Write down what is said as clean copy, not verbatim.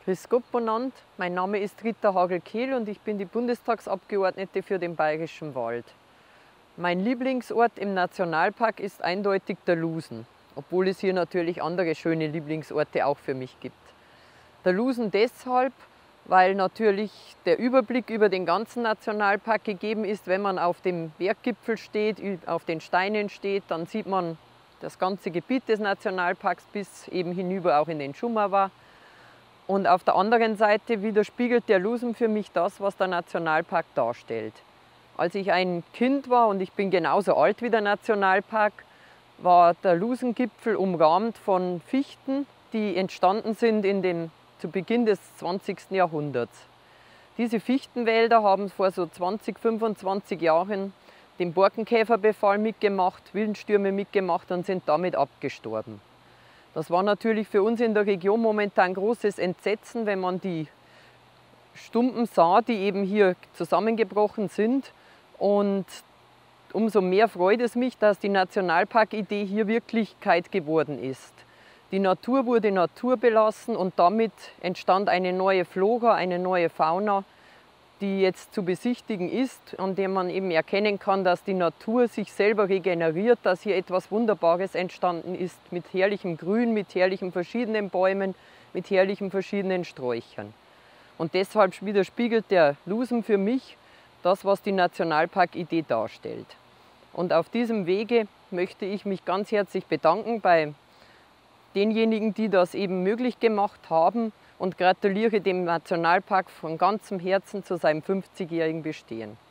Grüß Gott, Bonant. Mein Name ist Rita Hagel-Kehl und ich bin die Bundestagsabgeordnete für den Bayerischen Wald. Mein Lieblingsort im Nationalpark ist eindeutig der Lusen, obwohl es hier natürlich andere schöne Lieblingsorte auch für mich gibt. Der Lusen deshalb, weil natürlich der Überblick über den ganzen Nationalpark gegeben ist. Wenn man auf dem Berggipfel steht, auf den Steinen steht, dann sieht man das ganze Gebiet des Nationalparks bis eben hinüber auch in den Schumava. Und auf der anderen Seite widerspiegelt der Lusen für mich das, was der Nationalpark darstellt. Als ich ein Kind war, und ich bin genauso alt wie der Nationalpark, war der Lusengipfel umrahmt von Fichten, die entstanden sind zu Beginn des 20. Jahrhunderts. Diese Fichtenwälder haben vor so 20, 25 Jahren den Borkenkäferbefall mitgemacht, Wildstürme mitgemacht und sind damit abgestorben. Das war natürlich für uns in der Region momentan großes Entsetzen, wenn man die Stumpen sah, die eben hier zusammengebrochen sind. Und umso mehr freut es mich, dass die Nationalparkidee hier Wirklichkeit geworden ist. Die Natur wurde naturbelassen und damit entstand eine neue Flora, eine neue Fauna, die jetzt zu besichtigen ist, an der man eben erkennen kann, dass die Natur sich selber regeneriert, dass hier etwas Wunderbares entstanden ist mit herrlichem Grün, mit herrlichen verschiedenen Bäumen, mit herrlichen verschiedenen Sträuchern. Und deshalb widerspiegelt der Lusen für mich das, was die Nationalparkidee darstellt. Und auf diesem Wege möchte ich mich ganz herzlich bedanken bei denjenigen, die das eben möglich gemacht haben, und gratuliere dem Nationalpark von ganzem Herzen zu seinem 50-jährigen Bestehen.